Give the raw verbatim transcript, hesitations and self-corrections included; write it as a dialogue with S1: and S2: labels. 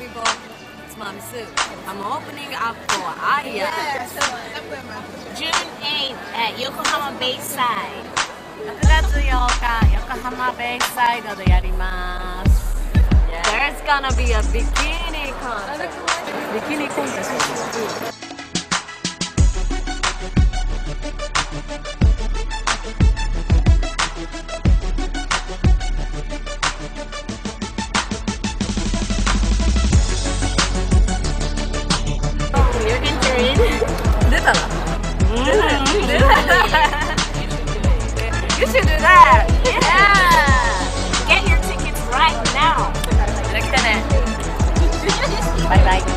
S1: people, it's Mami Sue. I'm opening up for Iyaz.
S2: June eighth at Yokohama Bayside.
S1: ろくがつようか、横浜ベイサイドでやります。There's gonna be a bikini contest. Bikini contest.
S2: You can read.
S1: 出たら You should do that!
S2: Yeah! Get your tickets right now.
S1: 来てね。バイバイ。